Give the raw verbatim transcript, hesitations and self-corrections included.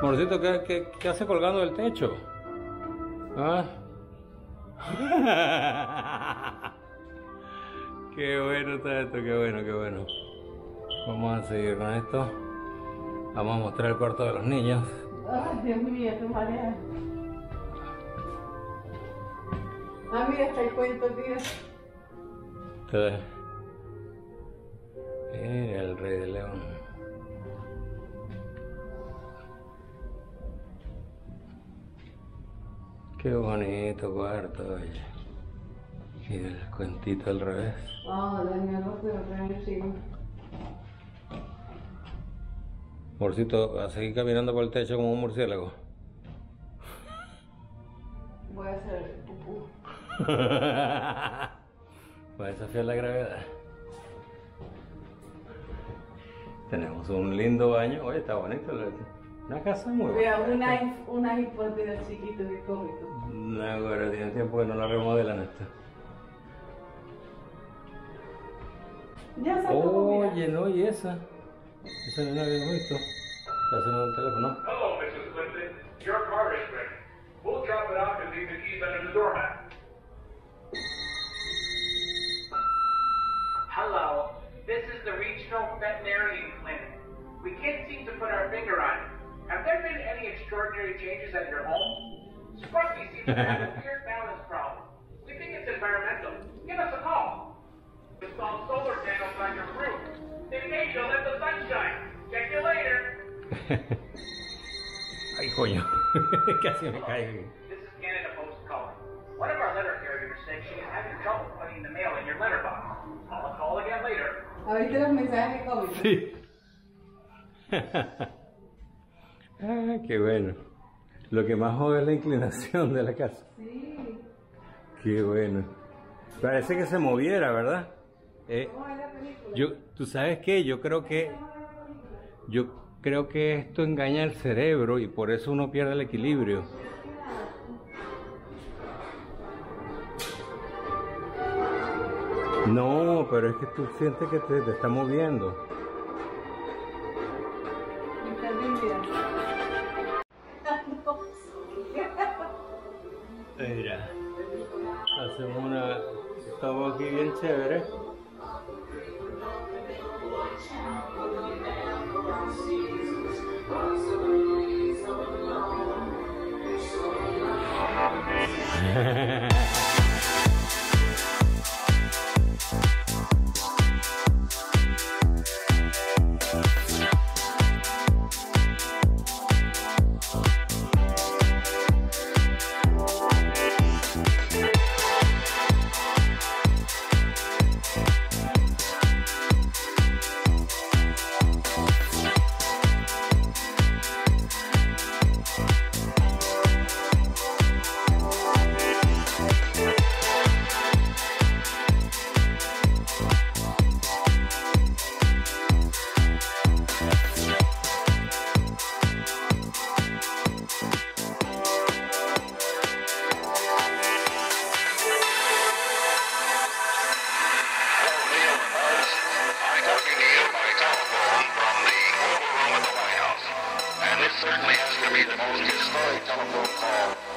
Amorcito, ¿qué, qué, qué hace colgando del techo? ¿Ah? Qué bueno está esto, qué bueno, qué bueno. Vamos a seguir con esto. Vamos a mostrar el cuarto de los niños. Ay, Dios mío, tu marea. Ah, mira, está el cuento, tío. Entonces, mira el Rey de León. Qué bonito cuarto, oye. Y el cuentito al revés. Ah, Daniel, no puedo traer encima. Amorcito, ¿vas a seguir caminando por el techo como un murciélago? Voy a hacer pupú. Va a desafiar la gravedad. Tenemos un lindo baño. Oye, está bonito. Una casa muy Vea, bonita. una, una hipótesis chiquito de cómico. No, ahora tiene tiempo que no la remodelan esto. Ya sacó comida. Oye, no, y esa. Esa no la habíamos visto. Está haciendo el teléfono. Hello, Missus Clinton. Your car is ready. We'll drop it off and leave the keys under the doormat. Hello, this is the Regional Veterinarian Clinic. We can't seem to put our finger on it. Have there been any extraordinary changes at your home? Scruffy seems to have a weird balance problem. We think it's environmental. Give us a call. Install solar panels on your roof. They say you'll let the sun shine. Check you later. Ay, coño. Casi me caigo. This is Canada Post calling. One of our letter carriers said she is having trouble putting the mail in your letterbox. I'll call again later. ¿Viste los mensajes cómicos? Sí. Ah, qué bueno. Lo que más jode es la inclinación de la casa. Sí. Qué bueno. Parece que se moviera, ¿verdad? Eh, ¿Cómo es la película? yo, ¿tú sabes qué? Yo creo que yo creo que esto engaña al cerebro y por eso uno pierde el equilibrio. No, pero es que tú sientes que te, te está moviendo. Está limpia. Mira, hacemos una estaba aquí bien chévere. Certainly has to be the most historic telephone call